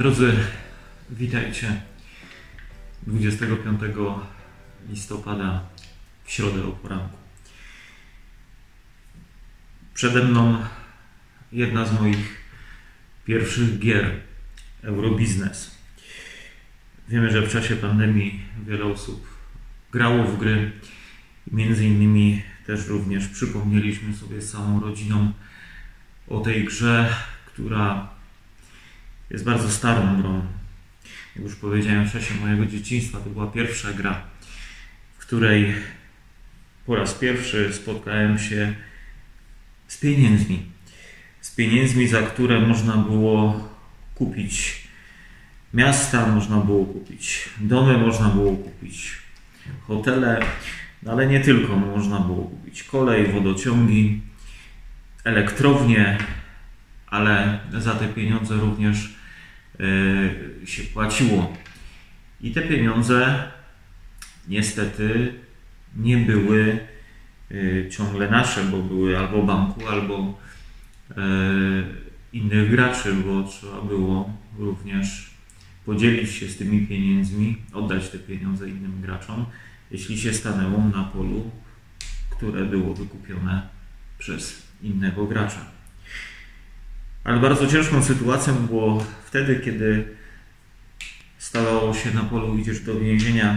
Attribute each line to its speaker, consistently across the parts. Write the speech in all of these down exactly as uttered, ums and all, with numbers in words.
Speaker 1: Drodzy, witajcie dwudziestego piątego listopada w środę o poranku. Przede mną jedna z moich pierwszych gier, Eurobiznes. Wiemy, że w czasie pandemii wiele osób grało w gry i między innymi też również przypomnieliśmy sobie z całą rodziną o tej grze, która jest bardzo starą grą. Jak już powiedziałem, w czasie mojego dzieciństwa to była pierwsza gra, w której po raz pierwszy spotkałem się z pieniędzmi. Z pieniędzmi, za które można było kupić miasta, można było kupić domy, można było kupić hotele, no ale nie tylko. Można było kupić kolej, wodociągi, elektrownie, ale za te pieniądze również yy, się płaciło. I te pieniądze niestety nie były yy, ciągle nasze, bo były albo banku, albo yy, innych graczy, bo trzeba było również podzielić się z tymi pieniędzmi, oddać te pieniądze innym graczom, jeśli się stanęło na polu, które było wykupione przez innego gracza. Ale bardzo ciężką sytuacją było wtedy, kiedy stawało się na polu, idziesz do więzienia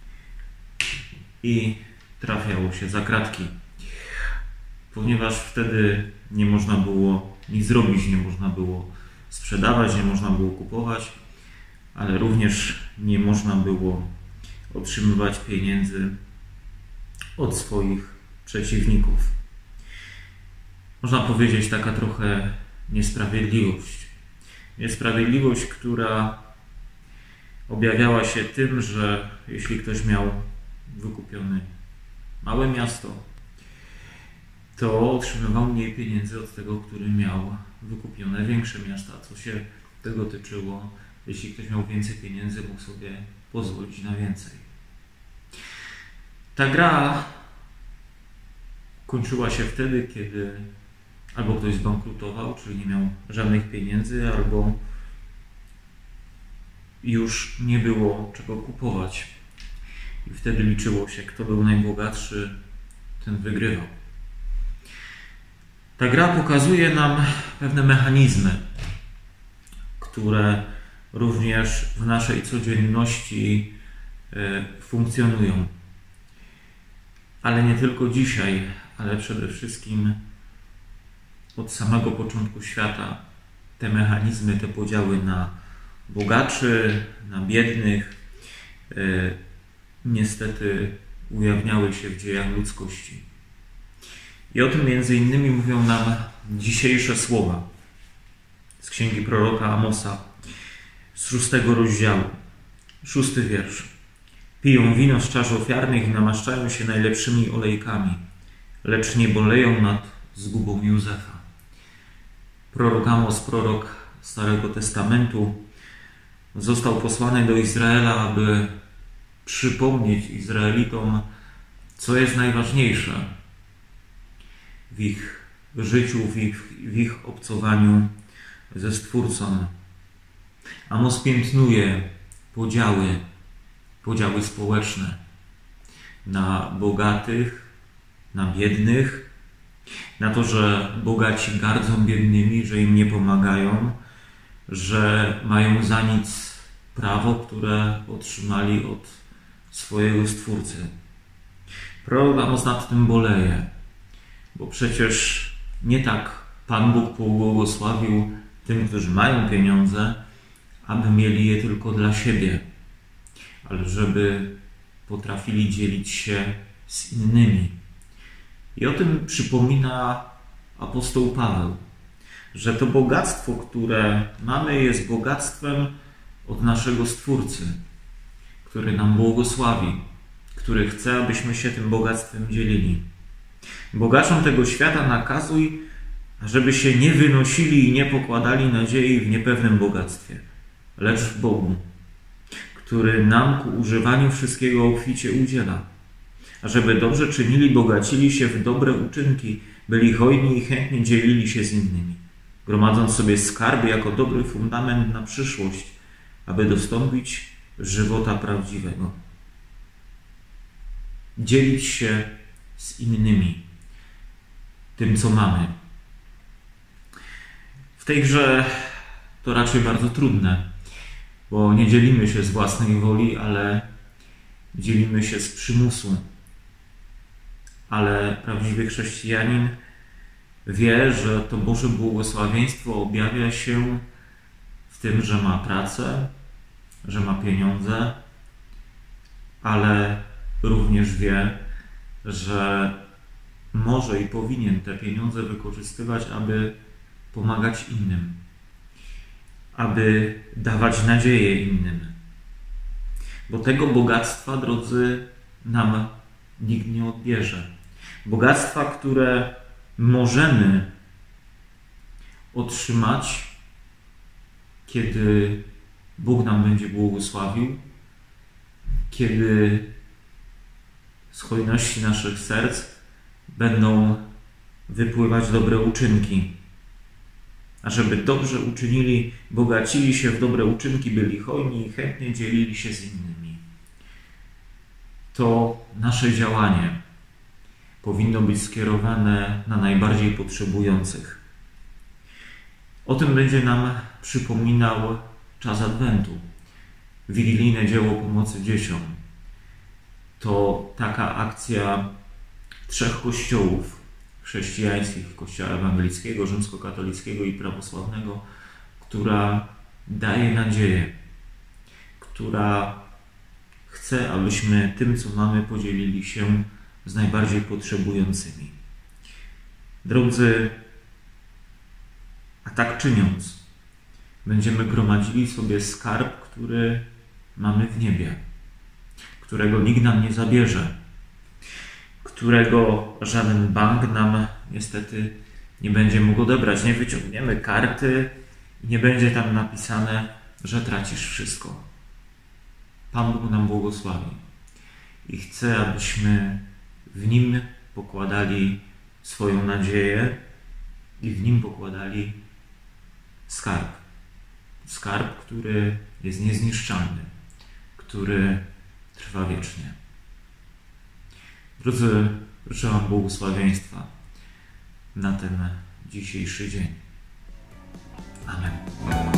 Speaker 1: i trafiało się za kratki. Ponieważ wtedy nie można było nic zrobić, nie można było sprzedawać, nie można było kupować, ale również nie można było otrzymywać pieniędzy od swoich przeciwników. Można powiedzieć, taka trochę niesprawiedliwość. Niesprawiedliwość, która objawiała się tym, że jeśli ktoś miał wykupione małe miasto, to otrzymywał mniej pieniędzy od tego, który miał wykupione większe miasta. Co się tego tyczyło? Jeśli ktoś miał więcej pieniędzy, mógł sobie pozwolić na więcej. Ta gra kończyła się wtedy, kiedy albo ktoś zbankrutował, czyli nie miał żadnych pieniędzy, albo już nie było czego kupować. I wtedy liczyło się, kto był najbogatszy, ten wygrywał. Ta gra pokazuje nam pewne mechanizmy, które również w naszej codzienności funkcjonują. Ale nie tylko dzisiaj, ale przede wszystkim od samego początku świata te mechanizmy, te podziały na bogaczy, na biednych niestety ujawniały się w dziejach ludzkości. I o tym między innymi mówią nam dzisiejsze słowa z księgi proroka Amosa, z szóstego rozdziału, szósty wiersz. Piją wino z czasz ofiarnych i namaszczają się najlepszymi olejkami, lecz nie boleją nad zgubą Józefa. Prorok Amos, prorok Starego Testamentu, został posłany do Izraela, aby przypomnieć Izraelitom, co jest najważniejsze w ich życiu, w ich, w ich obcowaniu ze Stwórcą. Amos piętnuje podziały, podziały społeczne na bogatych, na biednych, na to, że bogaci gardzą biednymi, że im nie pomagają, że mają za nic prawo, które otrzymali od swojego Stwórcy. Prorok Amos nad tym boleje, bo przecież nie tak Pan Bóg pobłogosławił tym, którzy mają pieniądze, aby mieli je tylko dla siebie, ale żeby potrafili dzielić się z innymi. I o tym przypomina apostoł Paweł, że to bogactwo, które mamy, jest bogactwem od naszego Stwórcy, który nam błogosławi, który chce, abyśmy się tym bogactwem dzielili. Bogaczom tego świata nakazuj, żeby się nie wynosili i nie pokładali nadziei w niepewnym bogactwie, lecz w Bogu, który nam ku używaniu wszystkiego obficie udziela, ażeby dobrze czynili, bogacili się w dobre uczynki, byli hojni i chętnie dzielili się z innymi, gromadząc sobie skarby jako dobry fundament na przyszłość, aby dostąpić żywota prawdziwego. Dzielić się z innymi tym, co mamy. W tej grze to raczej bardzo trudne, bo nie dzielimy się z własnej woli, ale dzielimy się z przymusu. Ale prawdziwy chrześcijanin wie, że to Boże błogosławieństwo objawia się w tym, że ma pracę, że ma pieniądze, ale również wie, że może i powinien te pieniądze wykorzystywać, aby pomagać innym, aby dawać nadzieję innym. Bo tego bogactwa, drodzy, nam nikt nie odbierze. Bogactwa, które możemy otrzymać, kiedy Bóg nam będzie błogosławił, kiedy z hojności naszych serc będą wypływać dobre uczynki. A żeby dobrze uczynili, bogacili się w dobre uczynki, byli hojni i chętnie dzielili się z innymi. To nasze działanie powinno być skierowane na najbardziej potrzebujących. O tym będzie nam przypominał czas Adwentu. Wigilijne dzieło pomocy dzieciom. To taka akcja trzech kościołów chrześcijańskich, Kościoła ewangelickiego, rzymskokatolickiego i prawosławnego, która daje nadzieję, która chce, abyśmy tym, co mamy, podzielili się z najbardziej potrzebującymi. Drodzy, a tak czyniąc, będziemy gromadzili sobie skarb, który mamy w niebie, którego nikt nam nie zabierze, którego żaden bank nam niestety nie będzie mógł odebrać. Nie wyciągniemy karty i nie będzie tam napisane, że tracisz wszystko. Pan Bóg nam błogosławi i chce, abyśmy w Nim pokładali swoją nadzieję i w Nim pokładali skarb. Skarb, który jest niezniszczalny, który trwa wiecznie. Drodzy, życzę Wam błogosławieństwa na ten dzisiejszy dzień. Amen.